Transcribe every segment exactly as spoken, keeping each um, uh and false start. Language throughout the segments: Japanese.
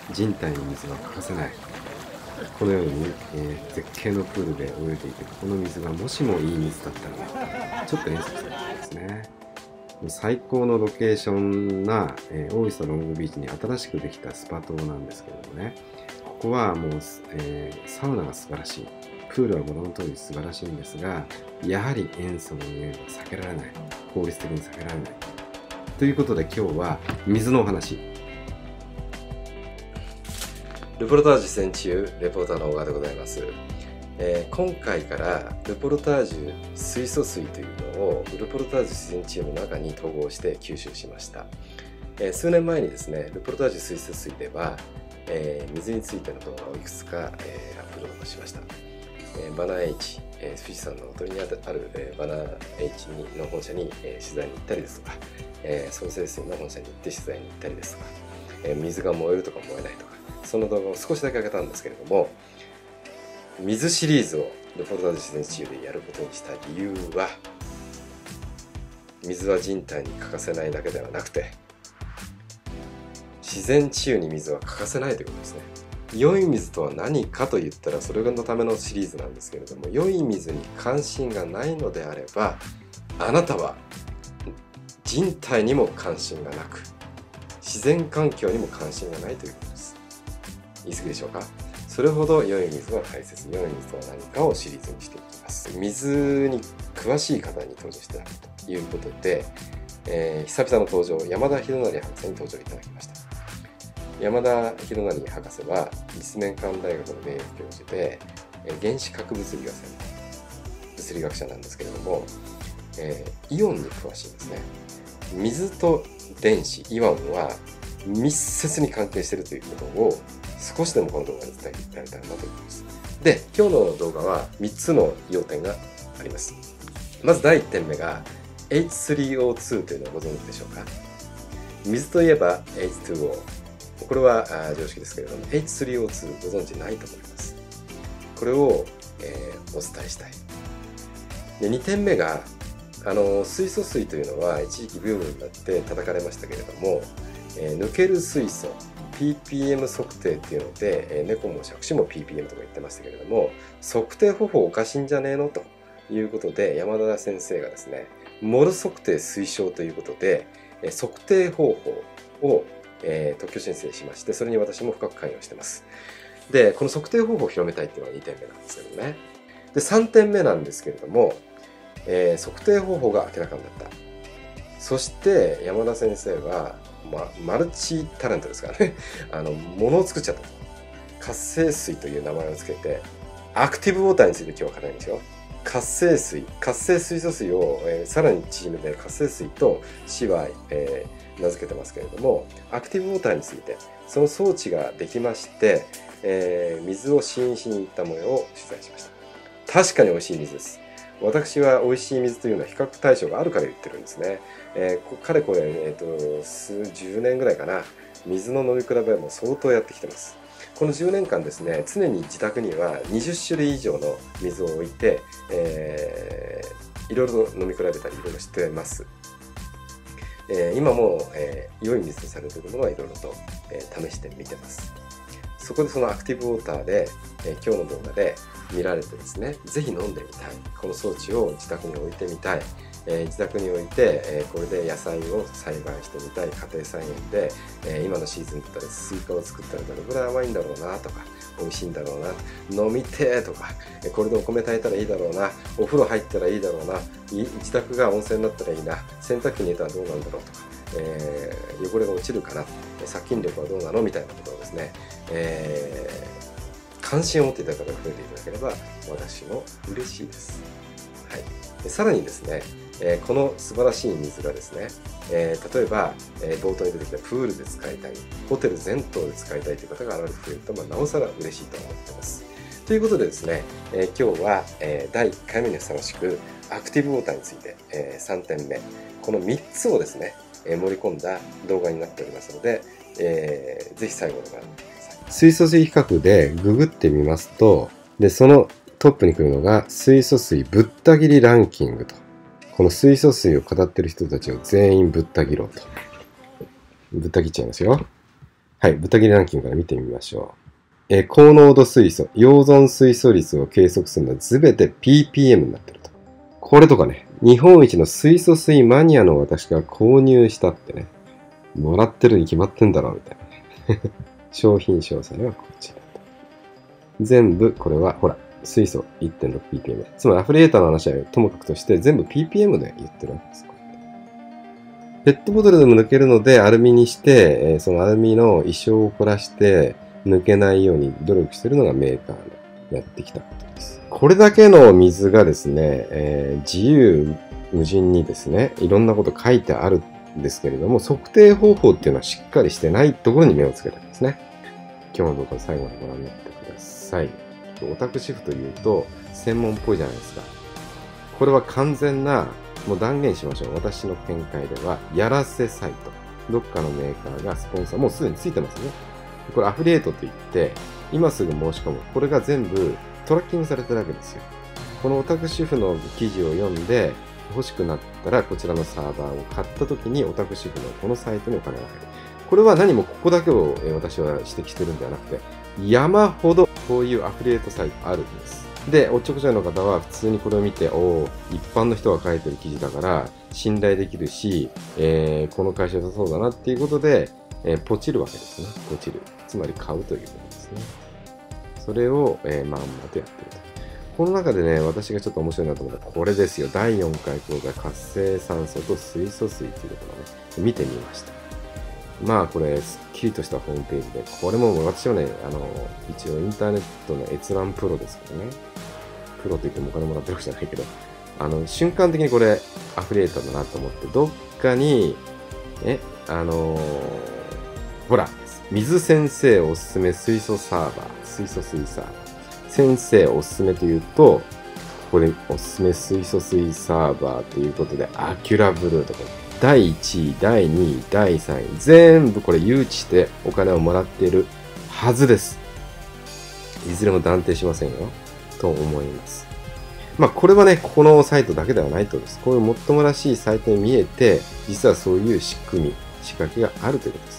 人体に水は欠かせない。このように、えー、絶景のプールで泳いでいて、この水がもしもいい水だったらちょっと遠足するんですね。最高のロケーションな、えー、大磯ロングビーチに新しくできたスパ島なんですけれどもね、ここはもう、えー、サウナが素晴らしい、プールはご覧の通り素晴らしいんですが、やはり塩素の匂いは避けられない、効率的に避けられない。ということで今日は水のお話。ルポルタージュ実践中、レポーターの小川でございます。えー、今回からルポルタージュ水素水というのをルポルタージュ実践チームの中に統合して吸収しました。えー、数年前にですね、ルポルタージュ水素水では、えー、水についての動画をいくつか、えー、アップロードしました。えー、バナー H、えー、富士山のほとりにある、えー、バナー H の本社に、えー、取材に行ったりですとか、えー、創生水の本社に行って取材に行ったりですとか、えー、水が燃えるとか燃えないとか、その動画を少しだけ上げたんですけれども、水シリーズをルポルタージュ自然治癒でやることにした理由は、水は人体に欠かせないだけではなくて、自然治癒に水は欠かせないということですね。良い水とは何かと言ったらそれのためのシリーズなんですけれども、良い水に関心がないのであれば、あなたは人体にも関心がなく、自然環境にも関心がないということです。言い過ぎでしょうか。それほど良い水が大切、良い水とは何かをシリーズにしていきます。水に詳しい方に登場していただくということで、えー、久々の登場、山田博成博士に登場いただきました。山田博成博士は立命館大学の名誉教授で、えー、原子核物理学専門物理学者なんですけれども、えー、イオンに詳しいんですね。水と電子、イオンは密接に関係しているということを少しでもこの動画に伝えていただけたらなと思います。で、今日の動画はみっつの要点があります。まずだいいってんめが エイチスリーオーツー というのをご存知でしょうか。水といえば エイチツーオー。これは常識ですけれども エイチスリーオーツー ご存知ないと思います。これを、えー、お伝えしたい。で、にてんめがあの水素水というのは一時期ブームになって叩かれましたけれども、えー、抜ける水素ピーピーエム 測定っていうので、えー、猫も杓子も ピーピーエム とか言ってましたけれども、測定方法おかしいんじゃねえのということで、山田先生がですね、モル測定推奨ということで、えー、測定方法を、えー、特許申請しまして、それに私も深く関与してます。で、この測定方法を広めたいっていうのがにてんめなんですけどね。で、さんてんめなんですけれども、えー、測定方法が明らかになった。そして山田先生は、まあ、マルチタレントですからね、あの、ものを作っちゃった。活性水という名前をつけて、アクティブウォーターについて今日は語りますよ。活性水、活性水素水を、えー、さらに縮めて活性水と市は、えー、名付けてますけれども、アクティブウォーターについて、その装置ができまして、えー、水を試飲しに行った模様を取材しました。確かに美味しい水です。私は美味しい水というのは比較対象があるから言ってるんですね。えー、かれこれ、えーと、数十年ぐらいかな、水の飲み比べも相当やってきてます。このじゅうねんかんですね、常に自宅にはにじゅっしゅるい以上の水を置いて、えー、いろいろと飲み比べたりいろいろしてます。えー、今も、えー、良い水とされているものはいろいろと、えー、試してみてます。そこでそのアクティブウォーターで、えー、今日の動画で見られてですね、ぜひ飲んでみたい。この装置を自宅に置いてみたい。えー、自宅に置いて、えー、これで野菜を栽培してみたい。家庭菜園で、えー、今のシーズンだったらスイカを作ったらどれぐらい甘いんだろうなとか、美味しいんだろうな、飲みてーとか、これでお米炊いたらいいだろうな、お風呂入ったらいいだろうな、自宅が温泉になったらいいな、洗濯機に入れたらどうなんだろうとか、えー、汚れが落ちるかな、殺菌力はどうなのみたいなことをですね、えー、関心を持っていただく方が増えていただければ私も嬉しいです。はい、でさらにですね、えー、この素晴らしい水がですね、えー、例えば、えー、冒頭に出てきたプールで使いたい、ホテル全棟で使いたいという方が現れてくれると、まあ、なおさら嬉しいと思っています。ということでですね、えー、今日は、えー、だいいっかいめにふさわしくアクティブウォーターについて、えー、さんてんめ、このみっつをですね、えー、盛り込んだ動画になっておりますので、えー、ぜひ最後までご覧ください。水素水比較でググってみますと、でそのトップに来るのが水素水ぶった切りランキングと。この水素水を語ってる人たちを全員ぶった切ろうと。ぶった切っちゃいますよ。 はい、豚切れランキングから見てみましょう。えー、高濃度水素、溶存水素率を計測するのは全て ピーピーエム になってると。これとかね、日本一の水素水マニアの私が購入したってね、もらってるに決まってんだろうみたいなね。商品詳細はこちらと。全部、これは、ほら、水素 いってんろくピーピーエム。つまりアフリエーターの話はともかくとして全部 ピーピーエム で言ってるわけです。ペットボトルでも抜けるのでアルミにして、えー、そのアルミの意匠を凝らして抜けないように努力しているのがメーカーのやってきたことです。これだけの水がですね、えー、自由無尽にですね、いろんなこと書いてあるんですけれども、測定方法っていうのはしっかりしてないところに目をつけてるんですね。今日の動画を最後までご覧になってください。オタクシフというと専門っぽいじゃないですか。これは完全な、もう断言しましょう。私の見解では、やらせサイト。どっかのメーカーがスポンサー、もうすでについてますね。これアフィリエイトといって、今すぐ申し込む。これが全部トラッキングされてるわけですよ。このオタクシフの記事を読んで、欲しくなったらこちらのサーバーを買った時にオタクシフのこのサイトにお金が入る。これは何もここだけを私は指摘してるんではなくて、山ほどこういうアフィリエイトサイトあるんです。で、おっちょこちょいの方は普通にこれを見て、おお、一般の人が書いてる記事だから信頼できるし、えー、この会社だそうだなっていうことで、えー、ポチるわけですね。ポチる。つまり買うということですね。それを、えー、まんまとやってると。この中でね、私がちょっと面白いなと思ったのはこれですよ。だいよんかい講座、活性酸素と水素水というところをね、見てみました。まあこれ、すっきりとしたホームページで、これも私はね、あの、一応インターネットの閲覧プロですけどね。プロと言ってもお金もらってるわけじゃないけど、あの、瞬間的にこれ、アフリエイターだなと思って、どっかに、え、あのー、ほら、水先生おすすめ水素サーバー、水素水サーバー。先生おすすめというと、ここでおすすめ水素水サーバーということで、アキュラブルーとか、だいいちい、だいにい、だいさんい、全部これ誘致してお金をもらっているはずです。いずれも断定しませんよ。と思います。まあこれはね、ここのサイトだけではないとです。こういうもっともらしいサイトに見えて、実はそういう仕組み、仕掛けがあるということです。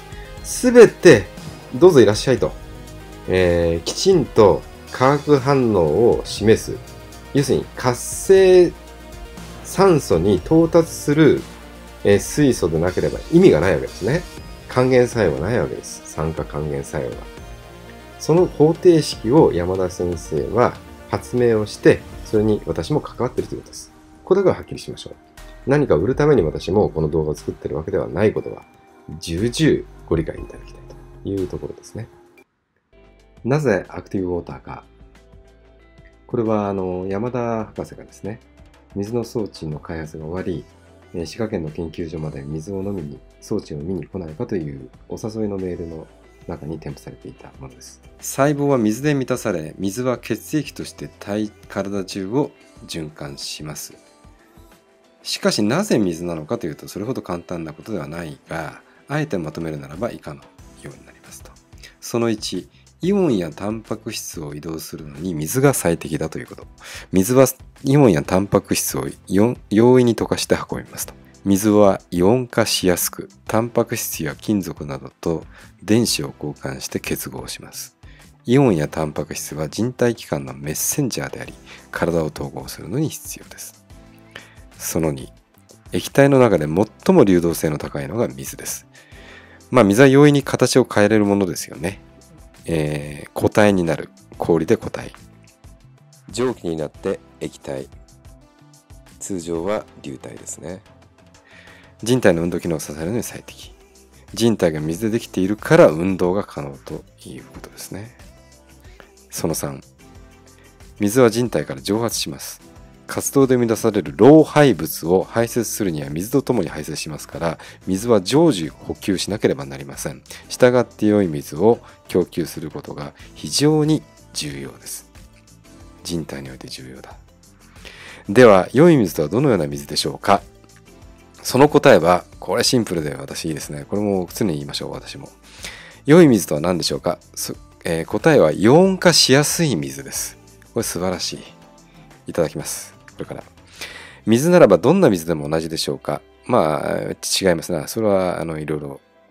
すべて、どうぞいらっしゃいと。えー、きちんと化学反応を示す。要するに活性酸素に到達する、えー、水素でなければ意味がないわけですね。還元作用がないわけです。酸化還元作用が。その方程式を山田先生は発明をして、それに私も関わっているということです。これだけははっきりしましょう。何か売るために私もこの動画を作っているわけではないことは、重々ご理解いただきたいというところですね。なぜアクティブウォーターか。これはあの山田博士がですね、水の装置の開発が終わり、滋賀県の研究所まで水を飲みに、装置を見に来ないかというお誘いのメールの中に添付されていたものです。細胞は水で満たされ、水は血液として体体中を循環します。しかしなぜ水なのかというと、それほど簡単なことではないが、あえてまとめるならば以下のようになりますと。そのいち、イオンやタンパク質を移動するのに水が最適だということ。水はイオンやタンパク質を容易に溶かして運びますと。水はイオン化しやすく、タンパク質や金属などと電子を交換して結合します。イオンやタンパク質は人体器官のメッセンジャーであり、体を統合するのに必要です。そのに、液体の中で最も流動性の高いのが水です。まあ水は容易に形を変えれるものですよね。えー、固体になる。氷で固体。蒸気になって液体。通常は流体ですね。人体の運動機能を支えるのに最適。人体が水でできているから運動が可能ということですね。そのさん、水は人体から蒸発します。活動で生み出される老廃物を排泄するには水とともに排泄しますから、水は常時補給しなければなりません。したがって良い水を供給することが非常に重要です。人体において重要だ。では、良い水とはどのような水でしょうか。その答えは、これシンプルで私いいですね。これも常に言いましょう、私も。良い水とは何でしょうか。えー、答えはイオン化しやすい水です。これ素晴らしい。いただきます。これから。水ならばどんな水でも同じでしょうか。まあ、違いますな。それは、あの、いろいろ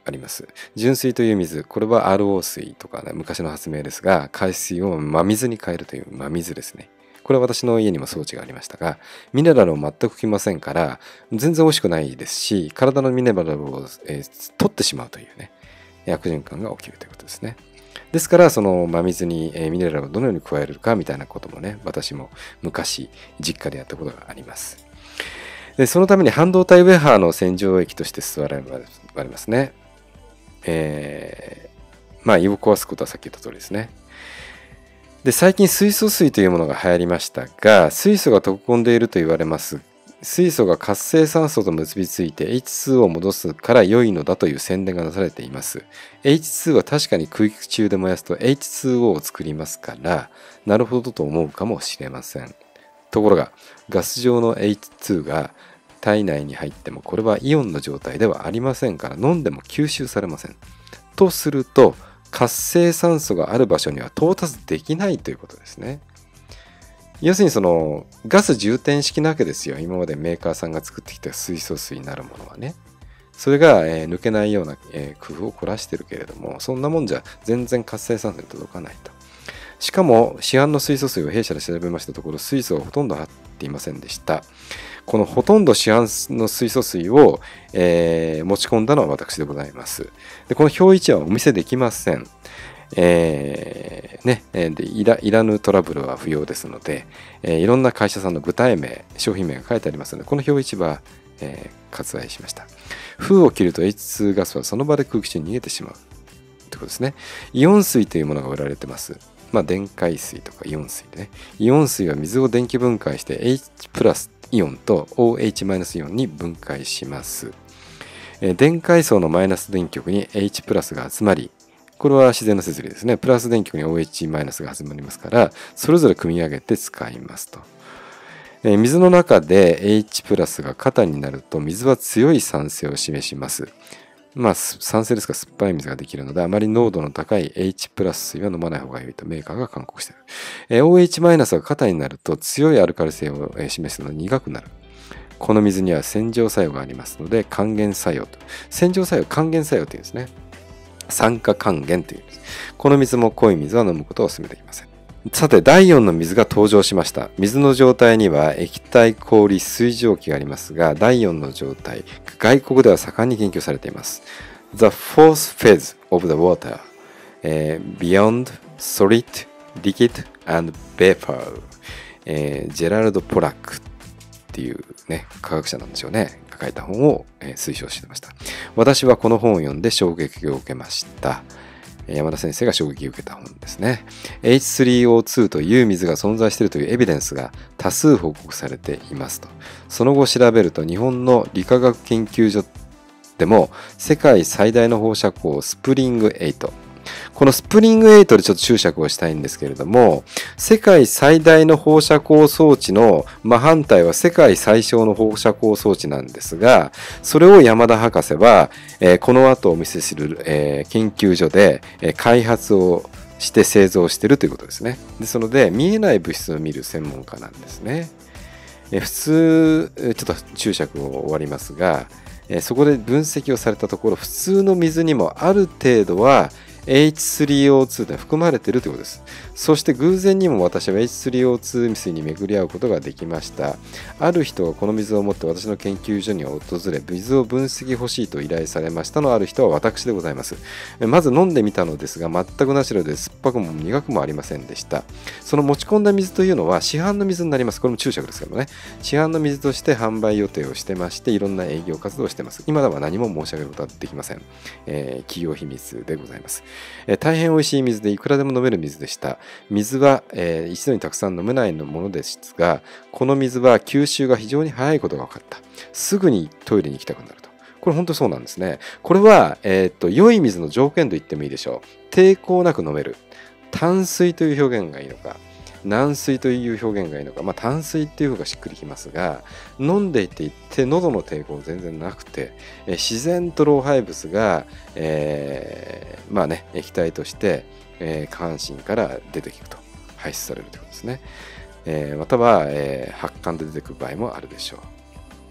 あります。純水という水、これは アールオー 水とかね、昔の発明ですが、海水を真水に変えるという真水ですね。これは私の家にも装置がありましたが、ミネラルを全くきませんから、全然美味しくないですし、体のミネラルを、えー、取ってしまうというね、悪循環が起きるということですね。ですから、その真水にミネラルをどのように加えるかみたいなこともね、私も昔実家でやったことがあります。でそのために半導体ウェハーの洗浄液として吸われますね。えー、まあ胃を壊すことはさっき言った通りですね。で最近水素水というものが流行りましたが、水素が溶け込んでいると言われます。水素が活性酸素と結びついて エイチツー を戻すから良いのだという宣伝がなされています。エイチツー は確かに空気中で燃やすと エイチツーオー を作りますから、なるほどと思うかもしれません。ところが、ガス状の エイチツー が体内に入ってもこれはイオンの状態ではありませんから、飲んでも吸収されません。とすると、活性酸素がある場所には到達できないということですね。要するにそのガス充填式なわけですよ。今までメーカーさんが作ってきた水素水になるものはね。それが、えー、抜けないような、えー、工夫を凝らしてるけれども、そんなもんじゃ全然活性酸素に届かないと。しかも市販の水素水を弊社で調べましたところ、水素はほとんど入っていませんでした。このほとんど市販の水素水を、えー、持ち込んだのは私でございます。でこの表一はお見せできません。えーね、で い, らいらぬトラブルは不要ですので、えー、いろんな会社さんの具体名、商品名が書いてありますので、この表一は、えー、割愛しました。封を切ると エイチツー ガスはその場で空気中に逃げてしまうということですね。イオン水というものが売られてます。まあ、電解水とかイオン水でね。イオン水は水を電気分解して H プラスイオンと オーエイチ マイナスイオンに分解します。えー、電解層のマイナス電極に H プラスが集まり、これは自然の摂理ですね。プラス電極に オーエイチ マイナスが始まりますから、それぞれ組み上げて使いますと。えー、水の中で H プラスが過多になると、水は強い酸性を示します。まあ、酸性ですから酸っぱい水ができるので、あまり濃度の高い H プラス水は飲まない方が良いとメーカーが勧告している。えー、オーエイチ マイナスが過多になると、強いアルカリ性を示すので苦くなる。この水には洗浄作用がありますので、還元作用と。洗浄作用、還元作用というんですね。酸化還元という。この水も濃い水は飲むことを勧めていません。さて、だいよんの水が登場しました。水の状態には液体、氷、水蒸気がありますが、だいよんの状態、外国では盛んに研究されています。The fourth phase of the water、えー、Beyond Solid, Liquid and Vapor、えー、ジェラルド・ポラックっていうね、科学者なんでしょうね。書いた本を、えー、推奨していました。私はこの本を読んで衝撃を受けました。山田先生が衝撃を受けた本ですね。エイチスリーオーツー という水が存在しているというエビデンスが多数報告されていますと。その後調べると、日本の理化学研究所でも世界最大の放射光スプリングエイト、このスプリングエイトでちょっと注釈をしたいんですけれども、世界最大の放射光装置の真反対は世界最小の放射光装置なんですが、それを山田博士は、えー、この後お見せする、えー、研究所で、えー、開発をして製造しているということですね。ですので、見えない物質を見る専門家なんですね。えー、普通、ちょっと注釈を終わりますが、えー、そこで分析をされたところ、普通の水にもある程度はエイチスリーオーツー で含まれているということです。そして偶然にも私は エイチスリーオーツー 水に巡り合うことができました。ある人がこの水を持って私の研究所に訪れ、水を分析欲しいと依頼されましたのある人は私でございます。まず飲んでみたのですが、全くナチュラルで酸っぱくも苦くもありませんでした。その持ち込んだ水というのは市販の水になります。これも注釈ですけどもね。市販の水として販売予定をしてまして、いろんな営業活動をしています。今では何も申し上げることはできません。えー、企業秘密でございます。えー、大変美味しい水でいくらでも飲める水でした。水は、えー、一度にたくさん飲めないものですが、この水は吸収が非常に早いことが分かった。すぐにトイレに行きたくなると。これ本当にそうなんですね。これは、えー、っと良い水の条件と言ってもいいでしょう。抵抗なく飲める。淡水という表現がいいのか、軟水という表現がいいのか、まあ、淡水っていう方がしっくりきますが、飲んでいていって喉の抵抗全然なくて、え自然と老廃物が、えー、まあね、液体として、えー、下半身から出てくると、排出されるということですね。えー、または、えー、発汗で出てくる場合もあるでしょう。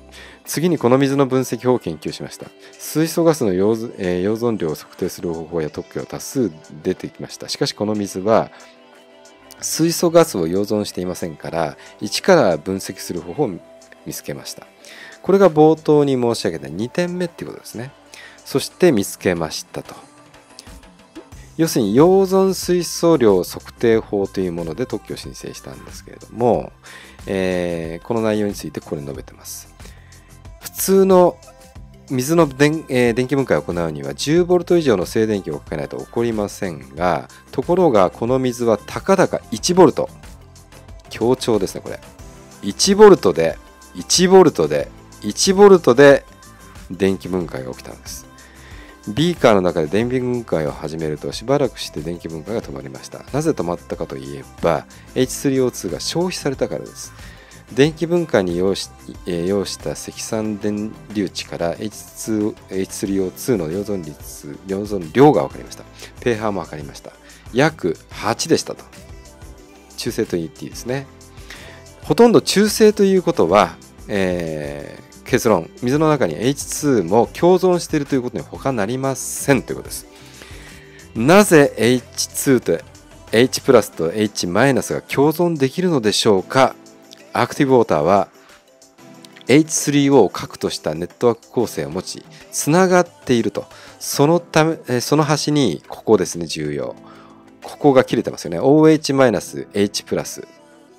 次にこの水の分析法を研究しました。水素ガスの溶,、えー、溶存量を測定する方法や特許が多数出てきました。しかしこの水は水素ガスを溶存していませんから、一から分析する方法を見つけました。これが冒頭に申し上げたにてんめっていうことですね。そして見つけましたと。要するに溶存水素量測定法というもので特許を申請したんですけれども、えー、この内容についてこれ述べてます。普通の水の電、えー、電気分解を行うにはじゅうボルト以上の静電気をかけないと起こりませんが、ところがこの水はたかだかいちボルト、強調ですねこれ、いちボルトでいちボルトでいちボルトで電気分解が起きたのです。ビーカーの中で電気分解を始めるとしばらくして電気分解が止まりました。なぜ止まったかといえば エイチスリーオーツー が消費されたからです。電気分解に要し、えー、要した積算電流値から エイチスリーオーツー の溶存率、溶存量が分かりました。pH も測りました。約はちでしたと。中性と言っていいですね。ほとんど中性ということは、えー、結論、水の中に エイチツー も共存しているということに他なりませんということです。なぜ エイチツー と H プラスと H マイナスが共存できるのでしょうか。アクティブウォーターは エイチスリーオー を核としたネットワーク構成を持ちつながっていると。そのためその端にここですね、重要、ここが切れてますよね。 オーエイチ マイナス H プラス、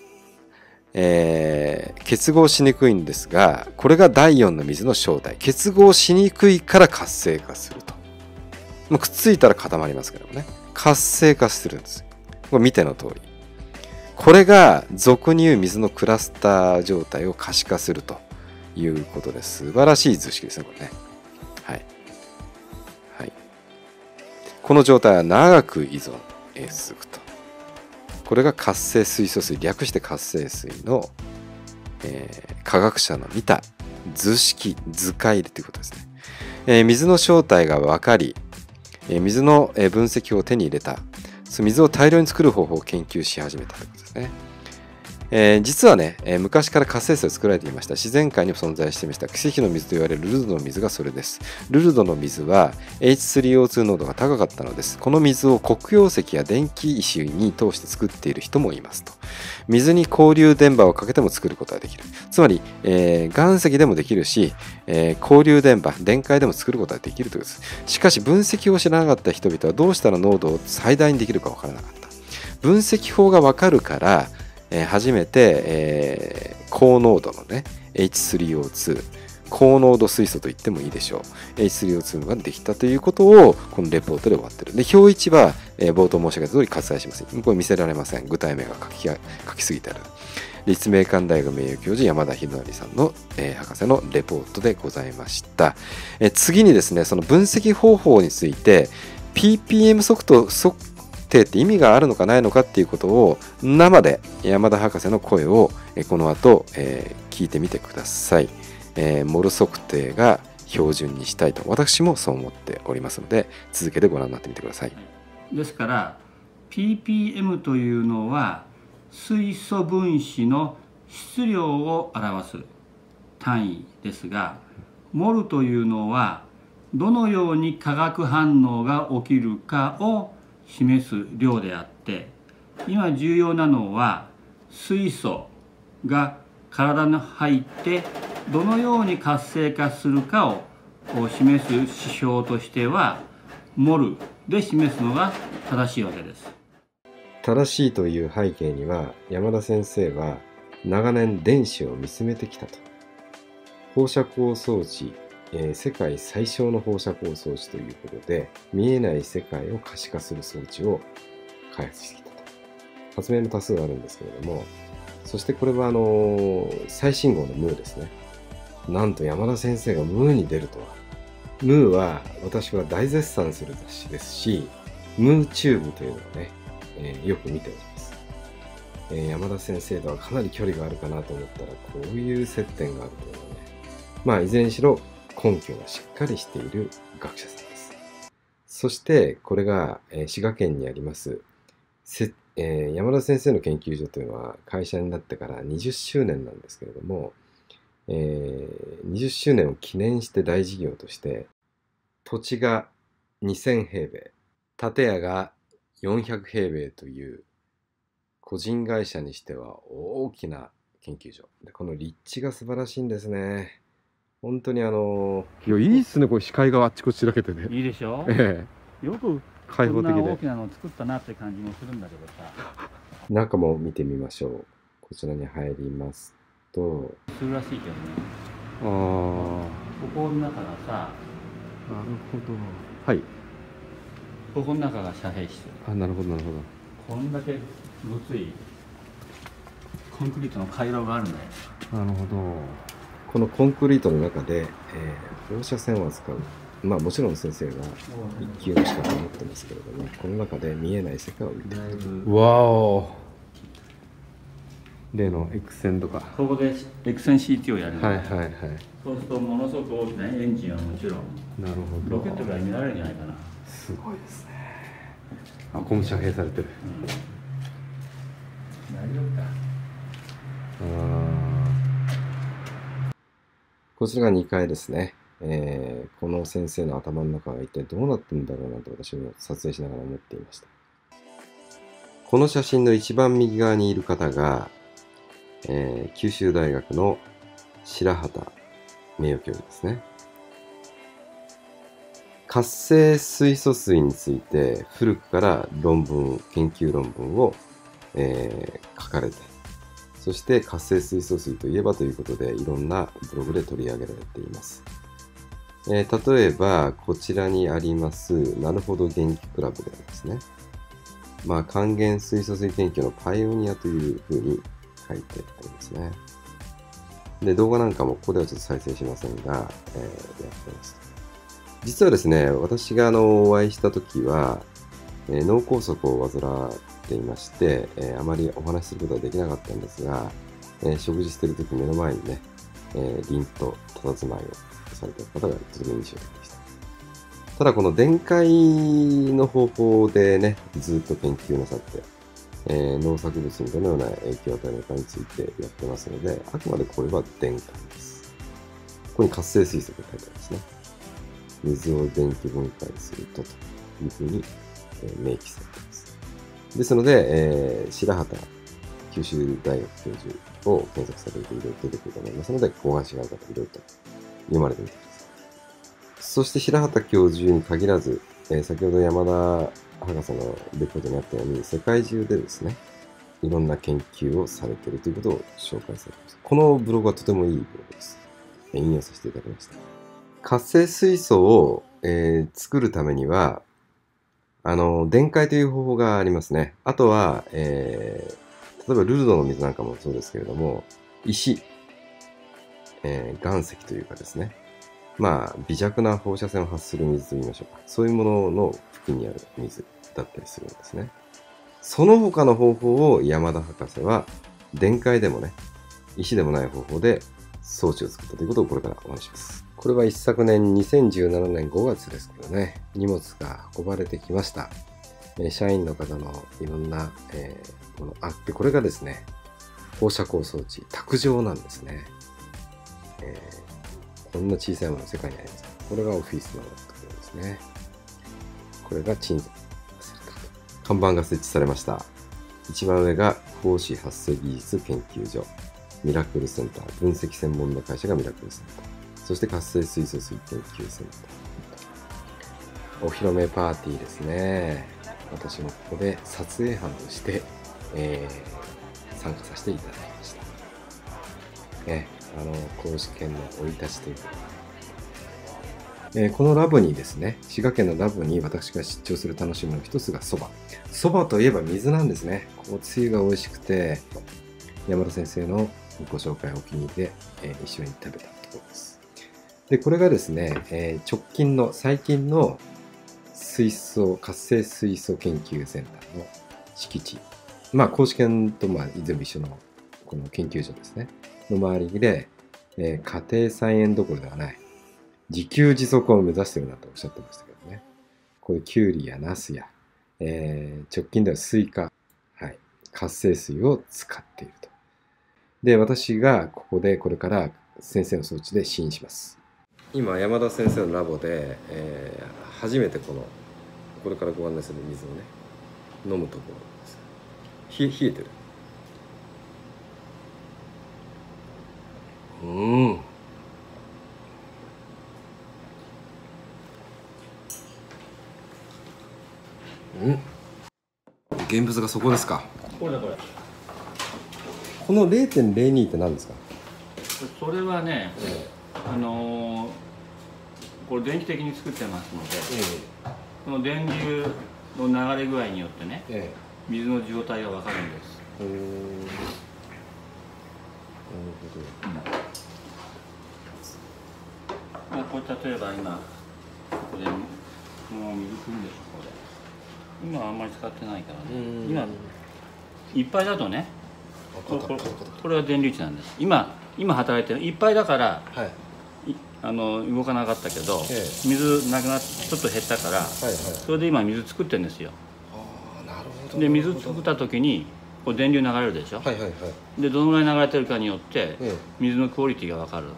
えー、結合しにくいんですが、これがだいよんの水の正体。結合しにくいから活性化すると。もうくっついたら固まりますけどもね、活性化するんです。これ見ての通り、これが俗に言う水のクラスター状態を可視化するということです。素晴らしい図式ですねこれね。はい、はい、この状態は長く依存、えー、続くと。これが活性水素水、略して活性水の、えー、科学者の見た図式、図解ということですね。えー、水の正体が分かり、えー、水の分析を手に入れた。水を大量に作る方法を研究し始めたということですね。えー、実はね、えー、昔から活性水を作られていました。自然界にも存在していました。奇跡の水と言われるルルドの水がそれです。ルルドの水は エイチスリーオーツー 濃度が高かったのです。この水を黒曜石や電気石に通して作っている人もいますと。水に交流電場をかけても作ることができる。つまり、えー、岩石でもできるし、えー、交流電場、電解でも作ることができるということです。しかし分析を知らなかった人々はどうしたら濃度を最大にできるかわからなかった。分析法がわかるから、えー、初めて、えー、高濃度のね エイチスリーオーツー、 高濃度水素と言ってもいいでしょう エイチスリーオーツー ができたということをこのレポートで終わってる。で表いちは、えー、冒頭申し上げた通り割愛しません。これ見せられません。具体名が書き書きすぎてある。立命館大学名誉教授山田秀則さんの、えー、博士のレポートでございました。えー、次にですね、その分析方法について ピーピーエム 測定って意味があるのかないのかっていうことを生で山田博士の声をこの後、えー、聞いてみてください。えー、モル測定が標準にしたいと私もそう思っておりますので、続けてご覧になってみてください。 ですから ピーピーエム というのは水素分子の質量を表す単位ですが、モルというのはどのように化学反応が起きるかを示す量であって、今重要なのは水素が体に入ってどのように活性化するかを示す指標としてはモルで示すのが正しいわけです。 正しいという背景には、山田先生は長年電子を見つめてきたと。放射光装置、えー、世界最小の放射光装置ということで、見えない世界を可視化する装置を開発してきたと。発明も多数あるんですけれども、そしてこれはあのー、最新号のムーですね。なんと山田先生がムーに出るとは。ムーは私は大絶賛する雑誌ですし、ムーチューブというのをね、えー、よく見ております。えー、山田先生とはかなり距離があるかなと思ったら、こういう接点があるというのはね、まあいずれにしろ根拠がしっかりしている学者さんです。そしてこれが、えー、滋賀県にありますせ、えー、山田先生の研究所というのは会社になってからにじゅっしゅうねんなんですけれども、 えー、にじゅっしゅうねんを記念して大事業として、土地がにせんへいべい、建屋がよんひゃくへいべいという個人会社にしては大きな研究所で、この立地が素晴らしいんですね。本当にあのいや、いいっすね、これ視界があっちこっち開けてね。 いいでしょ、 ええ、 よく開放的でこんな大きなのを作ったなって感じもするんだけどさ。 中も見てみましょう。こちらに入りますと、 するらしいけどね。 ああ、 ここの中がさ、 なるほど。はい。 ここの中が遮蔽室。 あ、なるほどなるほど。 こんだけごついコンクリートの回廊があるんだよ。 なるほど。 このコンクリートの中で、えー、放射線を扱う、まあもちろん先生が一級の資格を持ってますけれども、この中で見えない世界を見ていると。 わお。例の X 線とか。 ここで X 線 シーティー をやるんだよ。 はいはいはい。 そうするとものすごく大きなエンジンはもちろん、 なるほど。 ロケットぐらい見られるんじゃないかな。 すごいですね。あ、ここも遮蔽されてる。 うん、大丈夫か。 あこちらがにかいですね。えー、この先生の頭の中が一体どうなってるんだろうなと私も撮影しながら思っていました。この写真の一番右側にいる方が、えー、九州大学の白畑名誉教授ですね。活性水素水について古くから論文、研究論文を、えー、書かれて、そして活性水素水といえばということでいろんなブログで取り上げられています。えー、例えばこちらにありますなるほど元気クラブではですね、まあ還元水素水研究のパイオニアというふうに書いてありますね。で、動画なんかもここではちょっと再生しませんが、えー、やってます。実はですね、私があのお会いしたときは、えー、脳梗塞を患っていまして、えー、あまりお話しすることはできなかったんですが、えー、食事しているとき目の前にね、えー、凛と佇まいをされている方がとても印象的でした。ただこの電解の方法でね、ずっと研究なさって、えー、農作物にどのような影響を与えるのかについてやってますので、あくまでこれは電解です。ここに活性水素と書いてありますね。水を電気分解するとというふうに、えー、明記されています。ですので、えー、白畑九州大学教授を検索されるといろいろ出てくると思いますので、ご関心がある方いろいろと読まれてみてください。そして白畑教授に限らず、えー、先ほど山田博士のレポートにあったように、世界中でですね、いろんな研究をされているということを紹介されました。このブログはとてもいいブログです。引用させていただきました。活性水素を、えー、作るためには、あの、電解という方法がありますね。あとは、えー、例えばルルドの水なんかもそうですけれども、石、えー、岩石というかですね、まあ、微弱な放射線を発する水と言いましょうか。そういうものの付近にある水だったりするんですね。その他の方法を山田博士は、電解でもね、石でもない方法で装置を作ったということをこれからお話します。これは一昨年にせんじゅうななねんごがつですけどね、荷物が運ばれてきました。えー、社員の方のいろんな、えー、ものあって、これがですね、放射光装置、卓上なんですね。えー、こんな小さいもの世界にあります。これがオフィスのところですね。これが鎮座されたと。看板が設置されました。一番上が光子発生技術研究所、ミラクルセンター、分析専門の会社がミラクルセンター。そして活性水素水研究センター。お披露目パーティーですね。私もここで撮影班として、えー、参加させていただきました。ね、あの、公式研の生い立ちというか、えー、このラボにですね、滋賀県のラボに私が出張する楽しみの一つが蕎麦。蕎麦といえば水なんですね。このつゆが美味しくて、山田先生のご紹介をお気に入りで、えー、一緒に食べたところです。で、これがですね、えー、直近の最近の水素、活性水素研究センターの敷地。まあ、公式研とまあ全部一緒のこの研究所ですね。の周りで、えー、家庭菜園どころではない。自給自足を目指してるなとおっしゃってましたけどね。こういうキュウリやナスや、えー、直近ではスイカ、はい、活性水を使っていると。で、私がここでこれから先生の装置で試飲します。今山田先生のラボで、えー、初めてこのこれからご案内する水をね飲むところです。冷え、冷えてる。うん。うん現物がそこですか。 これだこれ。 この れいてんれいに って何ですか。 それはね、ええ、あのー、これ電気的に作ってますので、ええ、この電流の流れ具合によってね、ええ、水の状態が分かるんです。へえ。なるほど。これ例えば今ここでもう水汲んでるこれ。今はあんまり使ってないからね。今いっぱいだとね、これ、これは電流値なんです。今今働いてるいっぱいだから、はい、あの動かなかったけど、ええ、水なくなってちょっと減ったから、はいはい、それで今水作ってるんですよ。あなるほど。で水作った時にこう電流流れるでしょ。はいはいはい、でどのぐらい流れてるかによって、ええ、水のクオリティが分かる。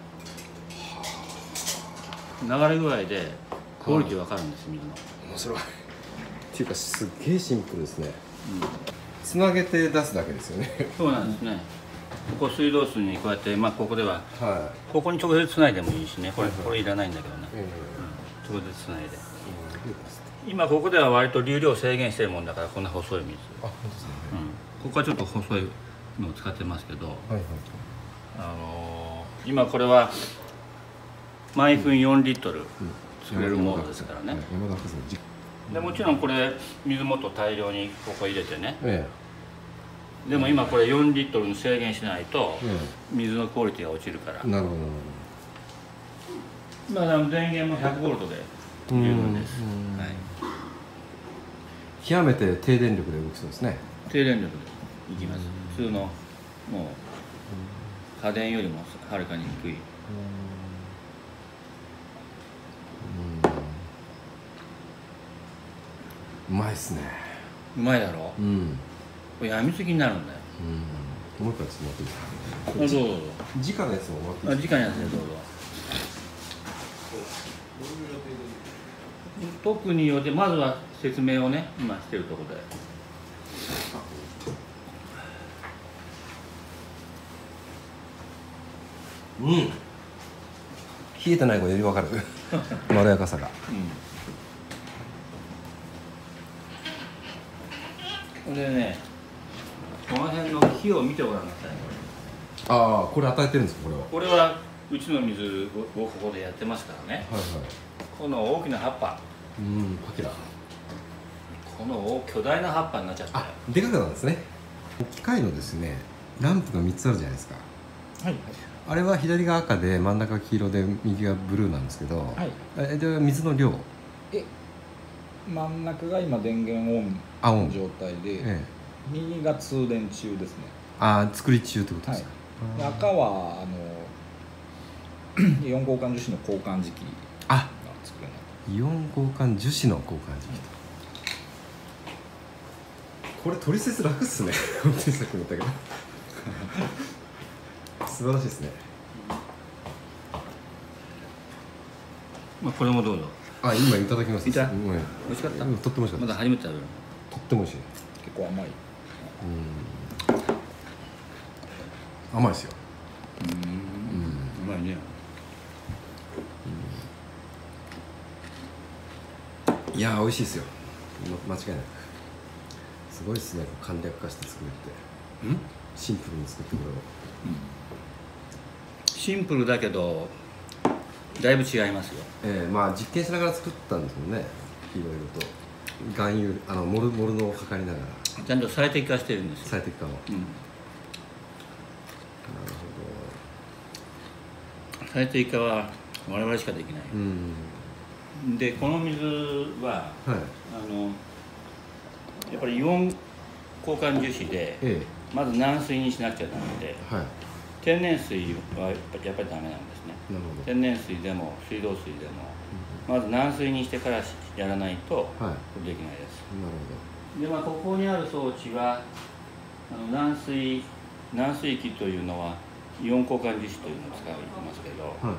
流れ具合でクオリティ分かるんです、水の。 面白い。っていうかすっげえシンプルですね。うん、つなげて出すだけですよね。 そうなんですね。ここ水道水にこうやって、まあここでは、はい、ここに直接つないでもいいしね。これ、これいらないんだけどね。うん、直接つないで。うん、今ここでは割と流量制限してるもんだからこんな細い水。あ、本当ですね。うん、ここはちょっと細いのを使ってますけど、はいはい、あのー、今これは毎分よんリットル作れるものですからね。でもちろんこれ水もっと大量にここ入れてね、ええ、でも今これよんリットルに制限しないと水のクオリティが落ちるから。なるほど。まあ電源もひゃくボルトで十分です。はい、 極めて低電力で動きそうですね。 低電力でいきます。普通のもう家電よりもはるかに低い。 うまいっすね。 うまいだろ。うん。これやみつきになるんだよ。 うん。もう一回つもっていいですか。 あ、どうぞどうぞ。 直のやつももらっていいですか。 あ、直のやつでどうぞ。特によってまずは説明をね今してるところで。 うん。冷えてない子より分かる。まろやかさが。うん。 これね、この辺の火を見てごらんなさい。 ああ、これ与えてるんですか、これは。 これはうちの水をここでやってますからね。はいはい。この大きな葉っぱ。うん、 パキラ。 この巨大な葉っぱになっちゃった。 あ、でかくなんですね。機械のですね、ランプがみっつあるじゃないですか。はい。あれは左が赤で真ん中が黄色で右がブルーなんですけど、はい。え、で水の量。 え。真ん中が今電源オンの状態で、ええ、右が通電中ですね。 ああ、作り中ってことですか。 はい、赤はあのイオン交換樹脂の交換時期が作れない。 イオン交換樹脂の交換時期、うん、これ取説楽っすね。本当にさっきも言ったけど素晴らしいですね。 まあこれもどうぞ。 あ、今いただきます。 いた。美味しかった。 とっても美味しかった。 まだ初めて食べる。 とっても美味しい。 結構甘い。 うん。甘いですよ。 うん。うまいね。 いやー、美味しいですよ。間違いなく。すごいですね。簡略化して作るって。うん？シンプルに作ってこれを。 シンプルだけど。だいぶ違いますよ。 ええー、まあ実験しながら作ったんですもんね。いろいろと含有あのモルモルノを測りながら。 ちゃんと最適化してるんですよ。 最適化を。うん、なるほど。最適化は我々しかできない。うん、でこの水は、はい、あのやっぱりイオン交換樹脂で、ええ、まず軟水にしなくちゃダメで。はい、天然水はやっぱりダメなんですね。天然水でも水道水でも、うん、まず軟水にしてからやらないとできないです。はい、なるほど。でまあここにある装置はあの軟水軟水器というのはイオン交換樹脂というのを使いますけど、 はい、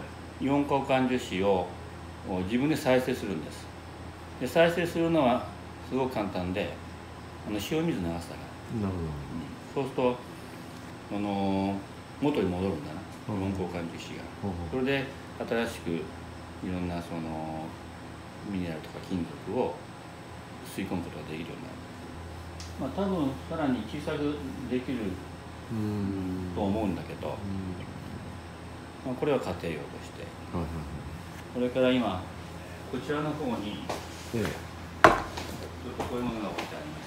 イオン交換樹脂を自分で再生するんです。で再生するのはすごく簡単で、あの塩水流すだけ。なるほど、うん、そうするとあの元に戻るんだな、イオン交換樹脂が。それで新しくいろんなそのミネラルとか金属を吸い込むことができるようになる。まあ、多分さらに小さくできると思うんだけど、まあ、これは家庭用として、それから今こちらの方にずっとこういうものが置いてありま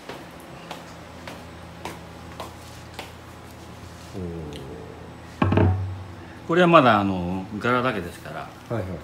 して、これはまだあの柄だけですから、はいはい、あの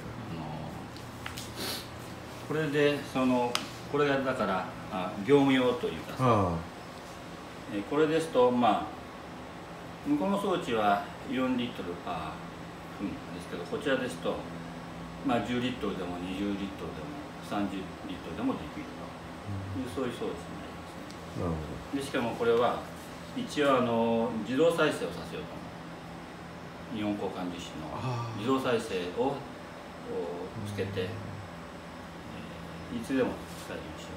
これでそのこれがだからあ業務用というかさ、えこれですとまあ向こうの装置はよんリットルパー分ですけど、こちらですと、まあ、じゅうリットルでもにじゅうリットルでもさんじゅうリットルでもできるという、そういう装置になりますね。でしかもこれは一応あの自動再生をさせようと思う、イオン交換樹脂の自動再生をつけて、えー、いつでも使えるようにしよ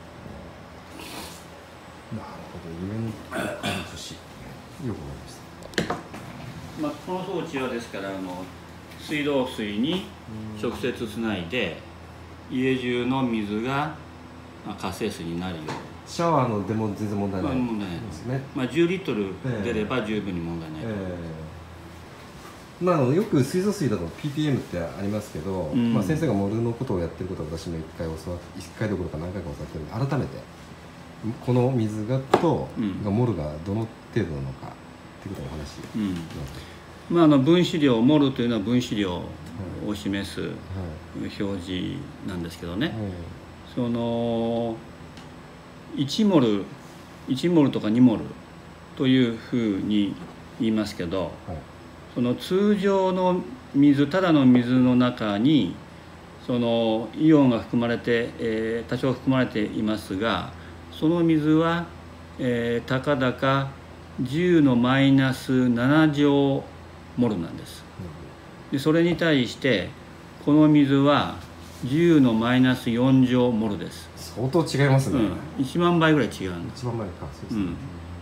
う。 なるほど、イオン交換樹脂よくわかりました。 まあ、この装置はですからあの水道水に直接つないで家中の水が活性水になるように。 シャワーのでも全然問題ない問題ないですね。まあじゅうリットル出れば十分に問題ない。えー、まあよく水素水だと ピーピーエム ってありますけど、うん、まあ先生がモルのことをやってることは私も一回教わって一回どころか何回か教わってるので、改めてこの水がと、うん、がモルがどの程度なのかっていうことをお話し、うん、 まあ、あの分子量、モルというのは分子量を示す表示なんですけどね、はいはい、そのいちモルいちモルとかにモルというふうに言いますけど、はい、その通常の水、ただの水の中にそのイオンが含まれて、えー、多少含まれていますが、その水は、えー、たかだかじゅうのマイナスなな乗モルなんです。でそれに対してこの水はじゅうのマイナスよん乗モルです。 相当違いますね、 うん、いちまん倍ぐらい違うんです。 いちまん倍か、そうですね、うん、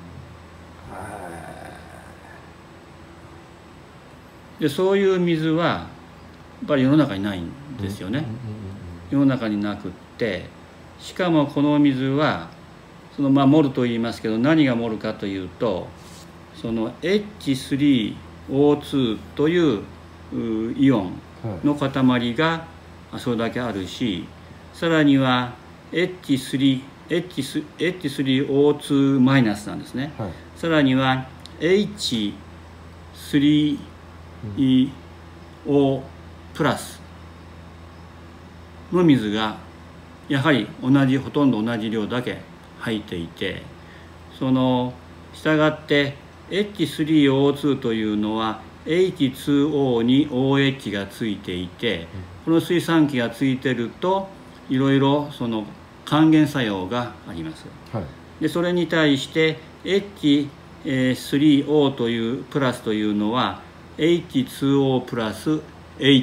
でそういう水はやっぱり世の中にないんですよね。世の中になくって、しかもこの水はそのまあモルと言いますけど、何がモルかというと、その エイチスリーオーツー というイオンの塊がそれだけあるし、さらには エイチスリー エイチスリーオーツー マイナスなんですね、はい、さらには エイチスリーオー プラスの水がやはり同じほとんど同じ量だけ入っていて、その従って エイチスリーオーツー というのは エイチツーオー に オーエイチ がついていて、この水酸基がついてるといろいろその還元作用があります、はい、でそれに対して エイチスリーオー というプラスというのは エイチツーオー プラス H,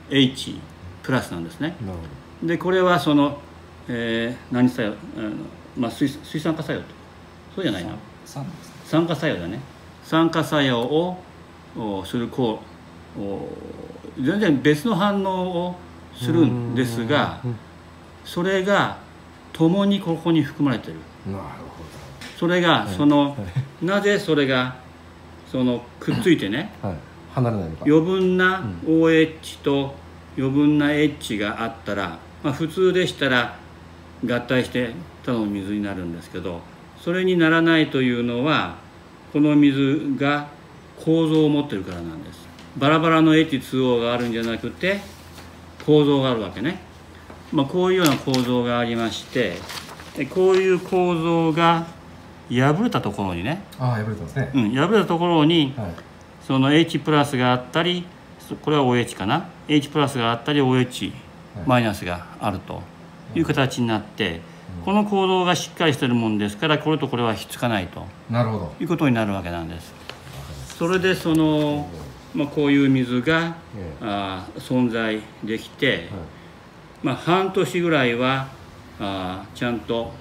H プラスなんですね。でこれはその、えー、何作用、あの、まあ、水, 水酸化作用と、そうじゃないな、酸化作用だね。酸化作用をするこう全然別の反応をするんですが、それが共にここに含まれてる。なるほど。それがその、はいはい、なぜそれがそのくっついてね、はい、 離れないのか。 余分な オーエイチ と余分な H があったら、まあ、普通でしたら合体してただの水になるんですけど、それにならないというのはこの水が構造を持ってるからなんです。バラバラの エイチツーオー があるんじゃなくて構造があるわけね。まあ、こういうような構造がありまして、こういう構造が破れたところにね、 ああ破れたんですね、 うん、破れたところに、はい、その H プラスがあったり、これは オーエイチ かな、 H プラスがあったり オーエイチ マイナスがあるという形になって、はい、この構造がしっかりしてるもんですから、これとこれはひっつかないと、なるほど、いうことになるわけなんです。 それでその、まあ、こういう水が、あ存在できて、まあ、半年ぐらいはあちゃんと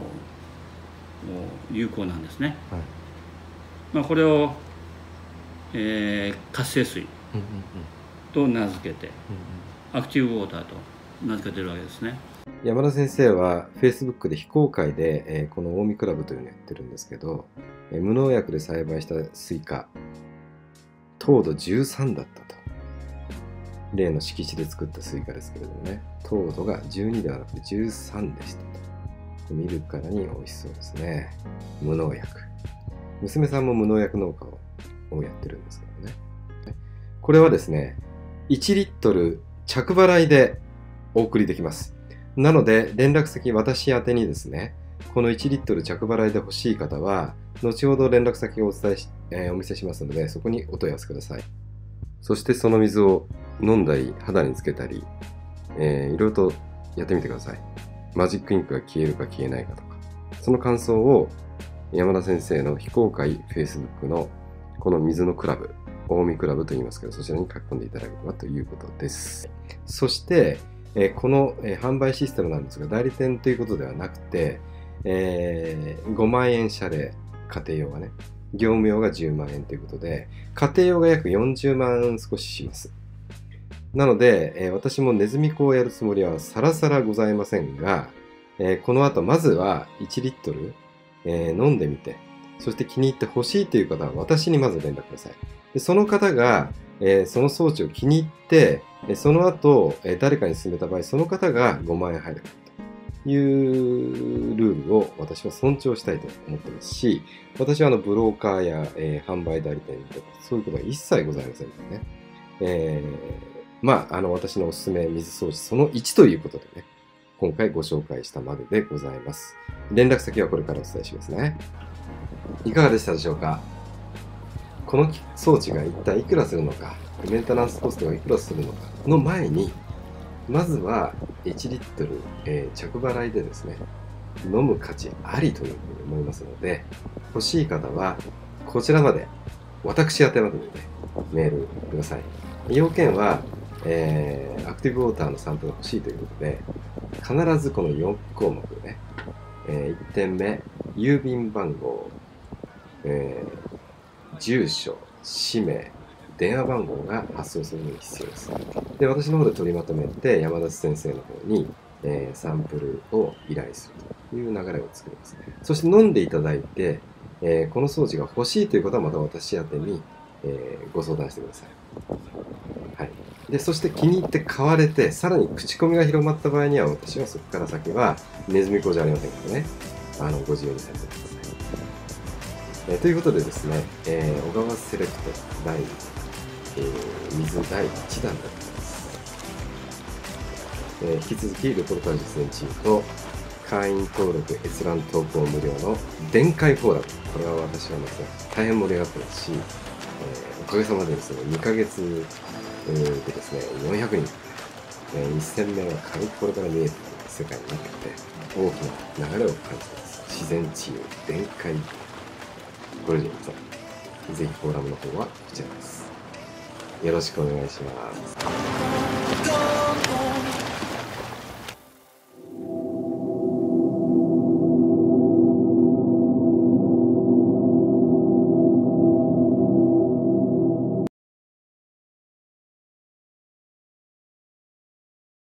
有効なんですね。まあ、これを、えー、活性水と名付けて、アクティブウォーターと名付けてるわけですね。 山田先生は Facebook で非公開で、えー、この近江クラブというのをやってるんですけど、えー、無農薬で栽培したスイカ糖度じゅうさんだったと。例の敷地で作ったスイカですけれどもね、糖度がじゅうにではなくてじゅうさんでしたと。見るからに美味しそうですね。無農薬。娘さんも無農薬農家をやってるんですけどね。これはですね、いちリットル着払いでお送りできます。なので、連絡先、私宛てにですね、このいちリットル着払いで欲しい方は、後ほど連絡先をお伝えし、えー、お見せしますので、そこにお問い合わせください。そしてその水を飲んだり、肌につけたり、えー、いろいろとやってみてください。マジックインクが消えるか消えないかとか、その感想を山田先生の非公開 Facebook のこの水のクラブ、近江クラブと言いますけど、そちらに書き込んでいただければということです。そして、えー、この、えー、販売システムなんですが、代理店ということではなくて、えー、ごまんえん謝礼、家庭用がね、業務用がじゅうまんえんということで、家庭用が約よんじゅうまん少しします。なので、えー、私もネズミ講をやるつもりはさらさらございませんが、えー、この後まずはいちリットル、えー、飲んでみて、そして気に入って欲しいという方は私にまず連絡ください。でその方が、えー、その装置を気に入って、その後、えー、誰かに勧めた場合、その方がごまんえん入ればというルールを私は尊重したいと思ってますし、私はあのブローカーや、えー、販売代理店とかそういうことは一切ございませんのでね。えーまあ、あの、私のおすすめ水掃除そのいちということでね、今回ご紹介したまででございます。連絡先はこれからお伝えしますね。いかがでしたでしょうか？この装置が一体いくらするのか、メンテナンスコストがいくらするのかの前に、まずはいちリットル、えー、着払いでですね、飲む価値ありというふうに思いますので、欲しい方はこちらまで、私宛てまでにね、メールください。要件は、えー、アクティブウォーターのサンプルが欲しいということで、必ずこのよんこうもくね、えー、いってんめ、郵便番号、えー、住所、氏名、電話番号が発送するのに必要です。で、私の方で取りまとめて、山田先生の方に、えー、サンプルを依頼するという流れを作ります。そして飲んでいただいて、えー、この装置が欲しいということはまた私宛てに、えー、ご相談してください。はい。で、そして気に入って買われて、さらに口コミが広まった場合には、私はそこから先は、ネズミ講じゃありませんからね、あの、ご自由にさせてください。えー、ということでですね、えー、小川セレクト第、えー、水だいいちだんでございます。えー、引き続き、レポルタージュ実践チームと、会員登録閲覧投稿無料の電解フォーラム。これは私はまた大変盛り上がってますし、えー、おかげさまでですね、にかげつでですね、よんひゃくにん、えー、せんめいは軽くこれから見えてくる世界になってきて、大きな流れを感じています。自然治癒、電解プロジェクト。ぜひフォーラムの方はこちらです。よろしくお願いします。